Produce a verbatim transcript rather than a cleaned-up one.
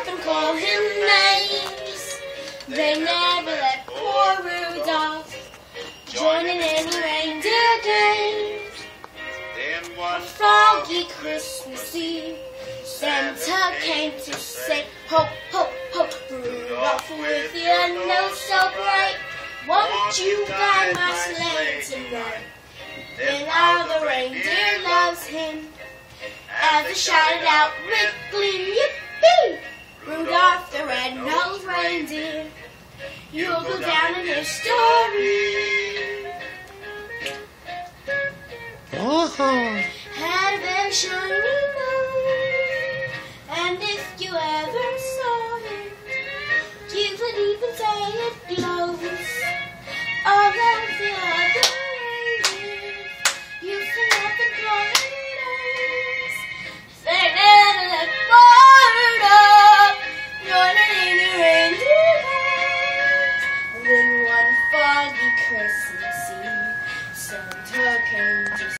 them call him names. They never let poor Rudolph join in any reindeer games. Then one Foggy Christmas Eve, Santa came to say, ho, ho, ho, Rudolph, with your nose so bright, won't you guide my sleigh tonight? Then all the reindeer loves him, as they shouted out with glee, yippee! Rudolph the red-nosed reindeer, you'll go down in history. Oh. Had a very shiny